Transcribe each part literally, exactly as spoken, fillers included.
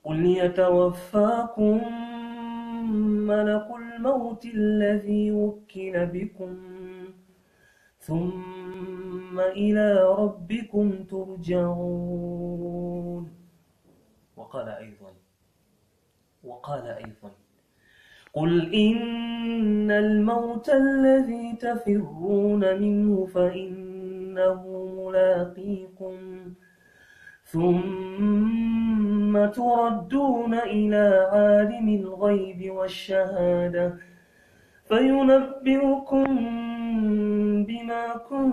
قل يتوفاكم ملك الموت الذي وكل بكم ثم إلى ربكم ترجعون. وقال أيضا وقال أيضا قل إن الموت الذي تفرون منه فإنه ملاقيكم ثم تردون إلى عالم الغيب والشهادة فينبئكم بما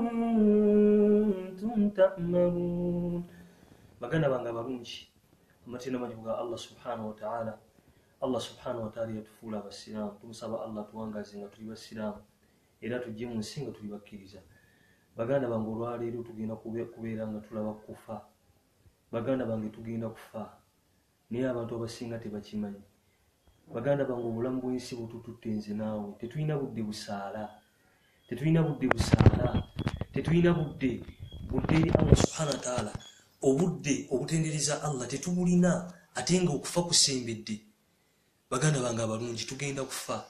كنتم تعملون. magana banga barungi amatina majibuga Allah subhanahu wa ta'ala. Allah subhanahu wa ta'ala yatufuula abasiraamu, tumusaba Allah tuwangaze nga tuli basiraamu era tujje mu nsi nga tuli bakkiriza. Baganda bange olwaleero tugenda kubeera nga tulaba kufa. Baganda bange tugenda kufa naye abantu abasinga tebakimanyi. Baganda bange obulamu bw'ensi butututte nze naawe, tetulina budde busaala, tetulina budde busaala, tetulina budde budde eri Allah subhanahu wa ta'ala. Obudde obutendereza Allah tetubulina ate nga okufa kusembedde. Baganda bange abalungi tugenda kufa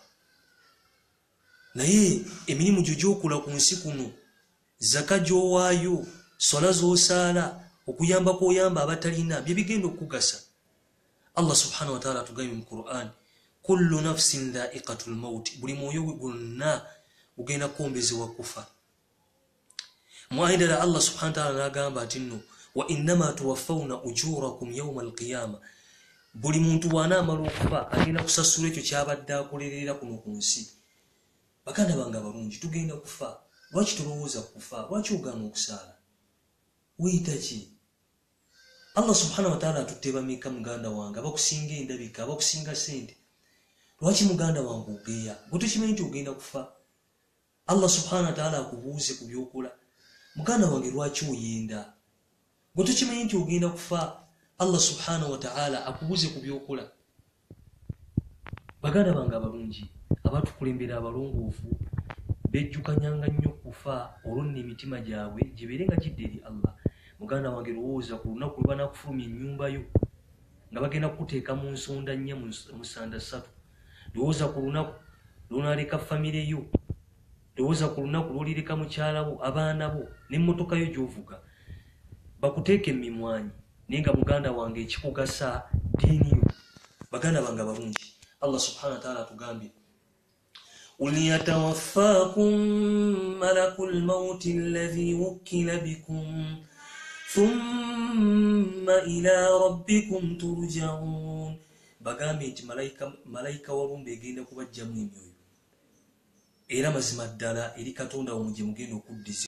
naye emirimu gyo gy'okola ku nsi kuno, zaka gy'owaayo, swala z'osaala, okuyamba k'oyamba abatalina, bye bigenda okugasa. Allah subhanahu wa ta'ala atugambye mu Qur'an, kullu nafsin dha'iqatul maut, buli mwoyo gwonna gugenda kukombezebwa kufa. Mu aya endala Allah subhanahu wa ta'ala n'agamba ati nno wa innama tuwaffawna ujurakum yawma al-qiyama, buli muntu wanaamala okufa agenda kusasula ekyo kyabadde akolerera kuno ku nsi. Baganda bange abalungi tugenda kufa. Lwaki tulowooza kufa? Lwaki ogaana okusaala? Weyita ki? Allah subhanahu wa ta'ala atutte bameka muganda wange abakusinga endabika, abakusinga sente? Lwaki muganda wange ogeya? Gwe tokimanyi nti ogenda kufa? Allah subhanahu wa ta'ala akubuuze ku byokola. Muganda wange lwaki oyenda? Gwe tokimanyi nti ogenda kufa? Allah subhanahu wa ta'ala akubuuze ku byokola. Baganda bange abalungi abatukulembera abalongoofu bejjukanyanga nnyo kufa olwo nno emitima gyabwe gibeere nga gidde eri Allah. Muganda wange lowooza ku lunaku lwe banaakufulumya ennyumba yo nga bagenda kukuteeka mu nsonda nnya mu ssanda ssatu. Lowooza ku lunaku lw'onaaleka famire yo. Lowooza ku lunaku lw'olireka mukyala bo, abaana bo n'emmotoka yo gy'ovuga bakuteeka emimwanyi naye nga muganda wange ekikugasa ddiini yo. Baganda bange abalungi Allah subhanahu wa ta'ala atugambye قل يتوفاكم ملك الموت الذي وكل بكم ثم إلى ربكم ترجعون. Bagambye nti malayika malayika walumbe egenda kubajjamu emyoyo era mazima ddala eri Katonda wo mugye mugenda okuddiza.